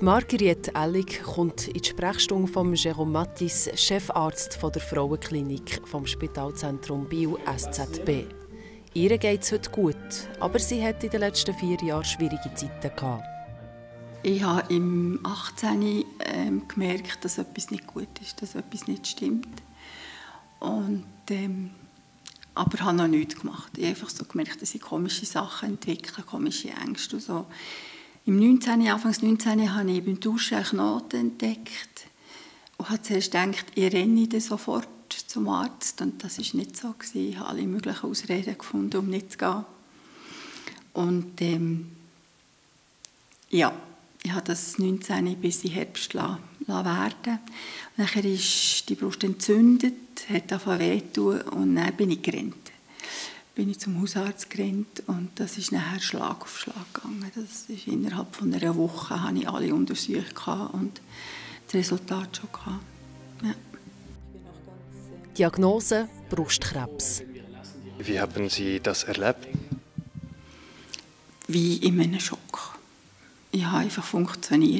Marguerite Ellig kommt in die Sprechstunde von Jérôme Mattis, Chefarzt der Frauenklinik vom Spitalzentrum Biel SZB. Ihr geht es heute gut, aber sie hat in den letzten 4 Jahren schwierige Zeiten gehabt. Ich habe im 18. Gemerkt, dass etwas nicht gut ist, dass etwas nicht stimmt. Und, aber ich habe noch nichts gemacht. Ich habe einfach so gemerkt, dass ich komische Sachen entwickle, komische Ängste und so. Anfangs 19. habe ich beim Duschen einen Knoten entdeckt und habe zuerst gedacht, ich renne dann sofort zum Arzt. Und das war nicht so. Ich habe alle möglichen Ausreden gefunden, um nicht zu gehen. Und ja, ich habe das 19 bis in Herbst werden. Nachher ist die Brust entzündet, hat angefangen wehtun und dann bin ich gerannt. Bin ich zum Hausarzt gerannt und das ist nachher Schlag auf Schlag gegangen. Das ist innerhalb von einer Woche hatte ich alle Untersuchungen und das Resultat schon gehabt. Ja. Diagnose Brustkrebs. Wie haben Sie das erlebt? Wie in einem Schock. Ich habe einfach funktioniert.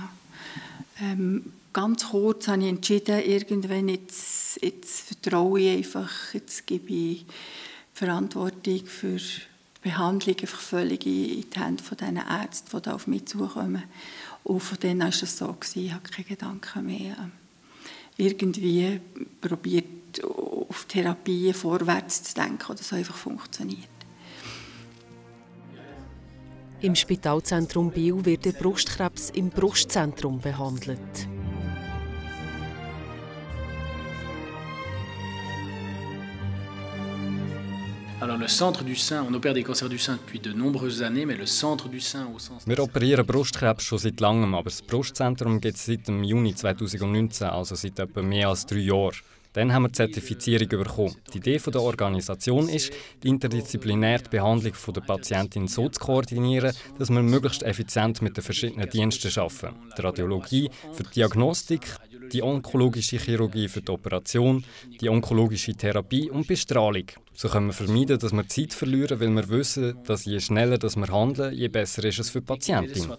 Ganz kurz habe ich entschieden, irgendwann jetzt vertraue ich einfach, jetzt gebe ich Verantwortung für die Behandlung einfach völlig in die Hände von diesen Ärzten, die da auf mich zukommen. Und von denen war es so, ich habe keine Gedanken mehr. Irgendwie probiert, auf Therapien vorwärts zu denken, oder so einfach funktioniert. Im Spitalzentrum Biel wird der Brustkrebs im Brustzentrum behandelt. Alors le centre du sein, on opère des cancers du sein depuis de nombreuses années, mais le centre du sein au sens... Wir operieren Brustkrebs schon seit langem, aber das Brustzentrum gibt es seit dem Juni 2019, also seit etwa mehr als 3 Jahren. Dann haben wir die Zertifizierung bekommen. Die Idee der Organisation ist, die interdisziplinäre Behandlung der Patientin so zu koordinieren, dass wir möglichst effizient mit den verschiedenen Diensten arbeiten. Die Radiologie für die Diagnostik, die onkologische Chirurgie für die Operation, die onkologische Therapie und Bestrahlung. So können wir vermeiden, dass wir Zeit verlieren, weil wir wissen, dass je schneller wir handeln, je besser ist es für die Patientin.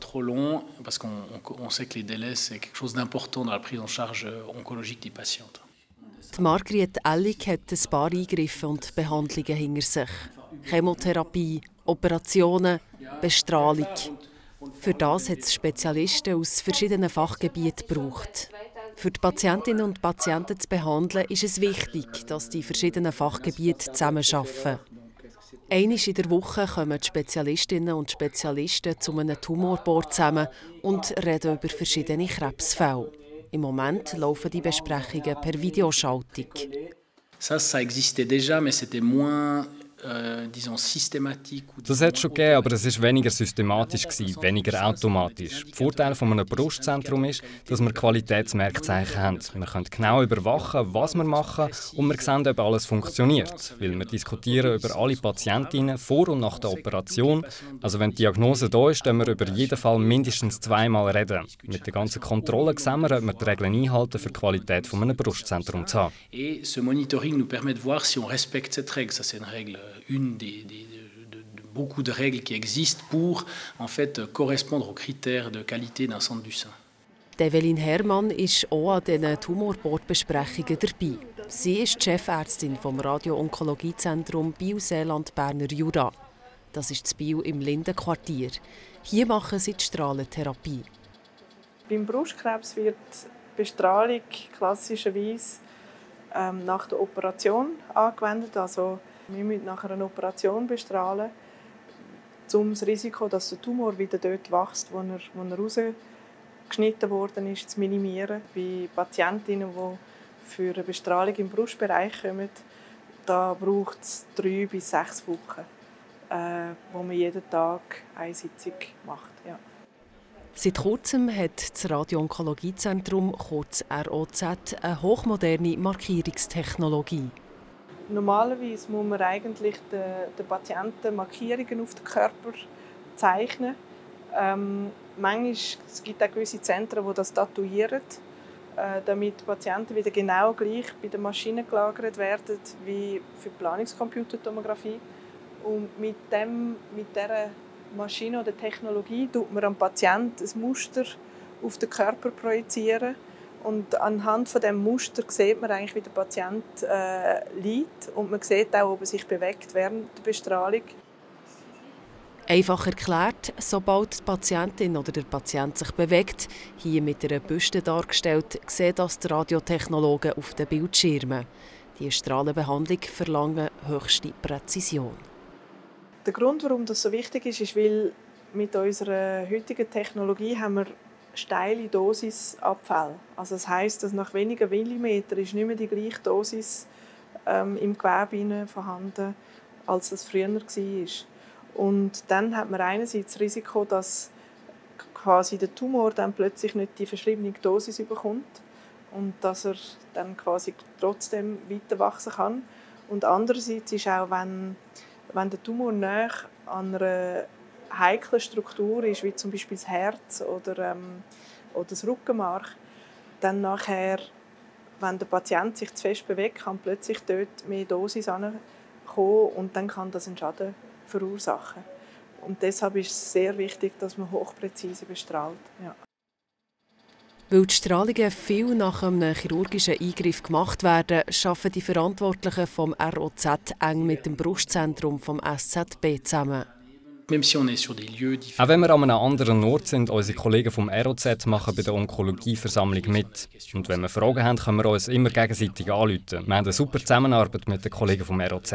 Die Marguerite Ellig hat ein paar Eingriffe und Behandlungen hinter sich. Chemotherapie, Operationen, Bestrahlung. Für das hat es Spezialisten aus verschiedenen Fachgebieten gebraucht. Für die Patientinnen und Patienten zu behandeln, ist es wichtig, dass die verschiedenen Fachgebiete zusammenarbeiten. Einmal in der Woche kommen die Spezialistinnen und Spezialisten zu einem Tumorboard zusammen und reden über verschiedene Krebsfälle. Im Moment laufen die Besprechungen per Videoschaltung. Ça existait déjà, mais c'était moins Das hat es schon gegeben, aber es war weniger systematisch, weniger automatisch. Der Vorteil von einem Brustzentrum ist, dass wir Qualitätsmerkzeichen haben. Wir können genau überwachen, was wir machen und wir sehen, ob alles funktioniert. Weil wir diskutieren über alle Patientinnen vor und nach der Operation. Also wenn die Diagnose da ist, dann wir über jeden Fall mindestens 2-mal reden. Mit der ganzen Kontrolle sehen wir, ob wir die Regeln einhalten, für die Qualität von einem Brustzentrum zu haben. Et ce monitoring nous permet de voir si on respecte cette règle. Ça, c'est une règle, une de beaucoup de règles qui existent pour en fait correspondre aux critères de qualité d'un centre du sein. Evelyn Herrmann ist auch an diesen Tumorboard-Besprechungen dabei. Sie ist die Chefärztin vom Radio-Onkologiezentrum Biel-Seeland-Berner Jura. Das ist das Biel im Lindenquartier. Hier machen sie die Strahlentherapie. Beim Brustkrebs wird Bestrahlung klassischerweise nach der Operation angewendet. Also wir müssen nach einer Operation bestrahlen, um das Risiko, dass der Tumor wieder dort wächst, wo er rausgeschnitten worden ist, zu minimieren. Bei Patientinnen, die für eine Bestrahlung im Brustbereich kommen, da braucht es 3 bis 6 Wochen, wo man jeden Tag eine Sitzung macht. Ja. Seit kurzem hat das Radio-Onkologiezentrum, kurz ROZ, eine hochmoderne Markierungstechnologie. Normalerweise muss man eigentlich den Patienten Markierungen auf den Körper zeichnen. Manchmal es gibt auch gewisse Zentren, die das tätowieren, damit die Patienten wieder genau gleich bei der Maschine gelagert werden wie für die Planungscomputertomographie. Und mit dieser Maschine oder Technologie tut man am Patienten ein Muster auf den Körper projizieren. Und anhand von dem Muster sieht man eigentlich, wie der Patient liegt. Und man sieht auch, ob er sich bewegt während der Bestrahlung. Einfach erklärt, sobald die Patientin oder der Patient sich bewegt, hier mit einer Büste dargestellt, sehen das die Radiotechnologen auf den Bildschirmen. Die Strahlenbehandlung verlangt höchste Präzision. Der Grund, warum das so wichtig ist, ist, weil mit unserer heutigen Technologie haben wir steile Dosisabfälle. Also das heisst, dass nach wenigen Millimetern ist nicht mehr die gleiche Dosis im Gewebe vorhanden, als das früher war. Und dann hat man einerseits das Risiko, dass quasi der Tumor dann plötzlich nicht die verschriebene Dosis bekommt und dass er dann quasi trotzdem weiter wachsen kann. Und andererseits ist auch, wenn der Tumor nahe an einer heiklen Struktur ist, wie zum Beispiel das Herz oder das Rückenmark, dann nachher, wenn der Patient sich zu fest bewegt, kann plötzlich dort mehr Dosis ankommen und dann kann das einen Schaden verursachen. Und deshalb ist es sehr wichtig, dass man hochpräzise bestrahlt. Ja. Weil die Strahlungen viel nach einem chirurgischen Eingriff gemacht werden, arbeiten die Verantwortlichen vom ROZ eng mit dem Brustzentrum vom SZB zusammen. Auch wenn wir an einem anderen Ort sind, unsere Kollegen vom ROZ machen bei der Onkologieversammlung mit. Und wenn wir Fragen haben, können wir uns immer gegenseitig anrufen. Wir haben eine super Zusammenarbeit mit den Kollegen vom ROZ.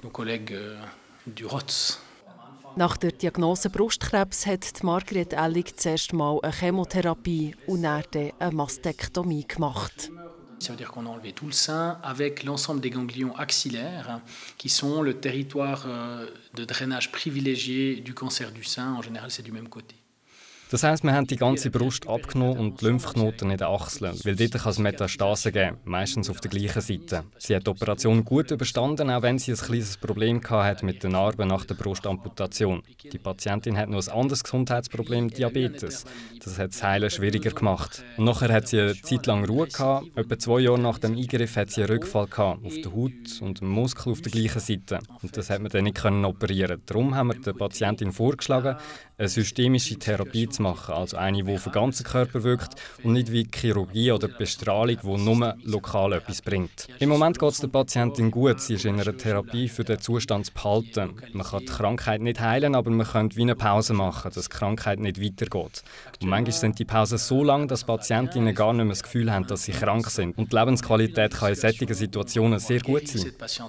Nach der Diagnose Brustkrebs hat Margret Ellig zuerst mal eine Chemotherapie und dann eine Mastektomie gemacht. Ça veut dire qu'on a enlevé tout le sein avec l'ensemble des ganglions axillaires qui sont le territoire de drainage privilégié du cancer du sein. En général, c'est du même côté. Das heisst, wir haben die ganze Brust abgenommen und die Lymphknoten in den Achseln, weil dort kann es Metastasen geben, meistens auf der gleichen Seite. Sie hat die Operation gut überstanden, auch wenn sie ein kleines Problem hatte mit den Narben nach der Brustamputation. Die Patientin hat noch ein anderes Gesundheitsproblem, Diabetes. Das hat das Heilen schwieriger gemacht. Und nachher hat sie eine Zeit lang Ruhe gehabt. Etwa 2 Jahre nach dem Eingriff hat sie einen Rückfall gehabt, auf der Haut und dem Muskel auf der gleichen Seite. Und das hat man dann nicht operieren. Darum haben wir der Patientin vorgeschlagen, eine systemische Therapie zu machen, also eine, die auf den ganzen Körper wirkt und nicht wie Chirurgie oder Bestrahlung, die nur lokal etwas bringt. Im Moment geht es der Patientin gut, sie ist in einer Therapie für den Zustand zu behalten. Man kann die Krankheit nicht heilen, aber man könnte wie eine Pause machen, dass die Krankheit nicht weitergeht. Und manchmal sind die Pausen so lang, dass Patientinnen gar nicht mehr das Gefühl haben, dass sie krank sind. Und die Lebensqualität kann in solchen Situationen sehr gut sein.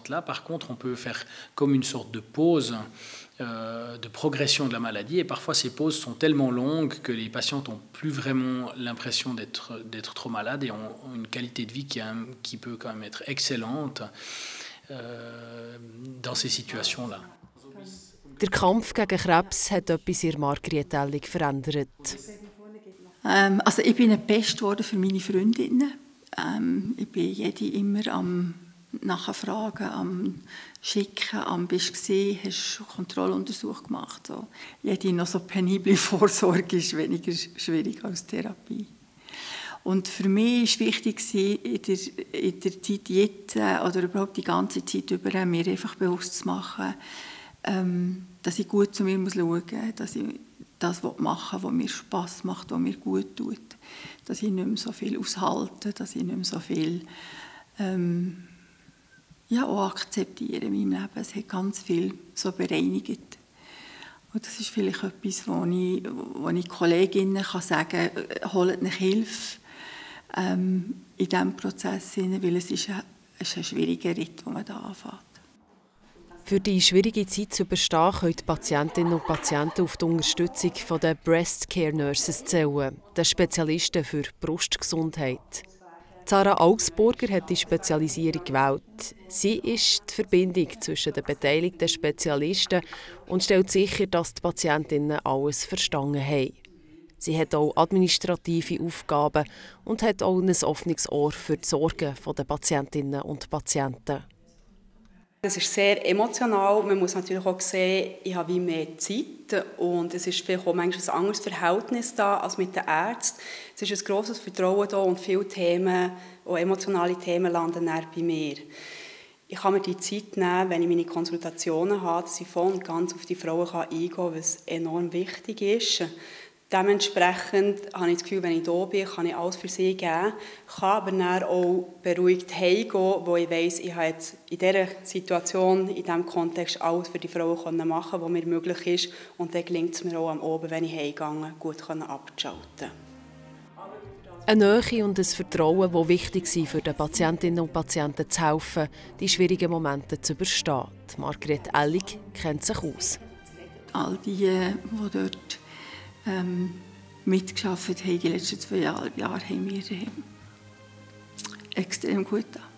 De progression de la maladie et parfois ces pauses sont tellement longues que les patientes n'ont plus vraiment l'impression d'être trop malades et ont une qualité de vie qui peut quand même être excellente dans ces situations-là. Der Kampf gegen Krebs hat etwas in Margret Ellig verändert. Also ich bin eine Pest geworden für meine Freundinnen. Ich bin jede immer am Nachfragen, am Schicken, am «Bist du gesehen? Hast du Kontrolluntersuch gemacht?» So. Jede noch so penible Vorsorge ist weniger schwierig als Therapie. Und für mich war wichtig, in der Zeit jetzt oder überhaupt die ganze Zeit über mir einfach bewusst zu machen, dass ich gut zu mir schauen muss, dass ich das machen will, was mir Spass macht, was mir gut tut. Dass ich nicht mehr so viel aushalte, dass ich nicht mehr so viel auch akzeptiere in meinem Leben. Es hat ganz viel so bereinigt. Und das ist vielleicht etwas, wo ich Kolleginnen sagen kann, holt euch Hilfe in diesem Prozess, weil es ist ein schwieriger Ritt, den man da anfängt. Für die schwierige Zeit zu überstehen, können die Patientinnen und Patienten auf die Unterstützung der Breast Care Nurses zählen, den Spezialisten für Brustgesundheit. Sarah Augsburger hat die Spezialisierung gewählt. Sie ist die Verbindung zwischen den beteiligten Spezialisten und stellt sicher, dass die Patientinnen alles verstanden haben. Sie hat auch administrative Aufgaben und hat auch ein offenes Ohr für die Sorgen der Patientinnen und Patienten. Es ist sehr emotional. Man muss natürlich auch sehen, ich habe wie mehr Zeit und es ist vielleicht auch manchmal ein anderes Verhältnis da als mit den Ärzten. Es ist ein grosses Vertrauen da und viele Themen, auch emotionale Themen, landen dann bei mir. Ich kann mir die Zeit nehmen, wenn ich meine Konsultationen habe, dass ich voll und ganz auf die Frauen eingehen kann, was enorm wichtig ist. Dementsprechend habe ich das Gefühl, wenn ich da bin, kann ich alles für sie geben, kann aber dann auch beruhigt heimgehen, wo ich weiss, ich habe jetzt in dieser Situation, in diesem Kontext alles für die Frauen machen, was mir möglich ist. Und dann gelingt es mir auch am Abend, wenn ich heimgehe, gut abzuschalten. Eine Nähe und ein Vertrauen, die wichtig sind, für den Patientinnen und Patienten zu helfen, die schwierigen Momente zu überstehen. Margret Ellig kennt sich aus. All die, die dort mitgearbeitet haben, die letzten 2,5 Jahre, haben mir extrem gut getan.